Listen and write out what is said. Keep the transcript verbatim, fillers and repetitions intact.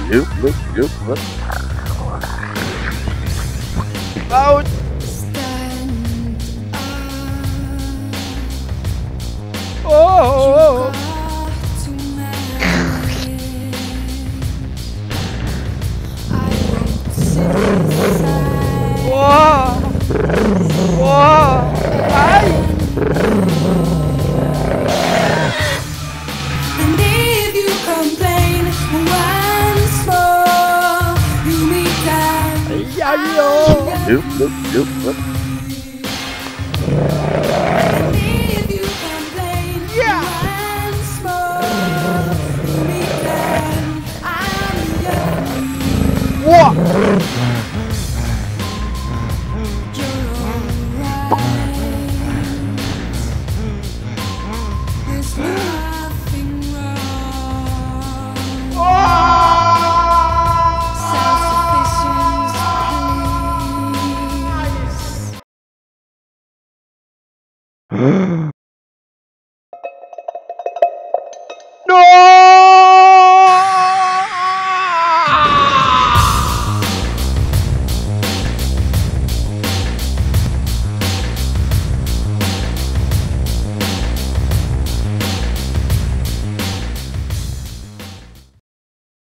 Yep, yep, yep, yep. Out. Oh. Wow. Wow. Ay. And if you complain once more, you meet time. Ay, ay, oh. Yep, yep, yep, yep. And if you complain Yeah. once more, you meet time. I'm young. Wow.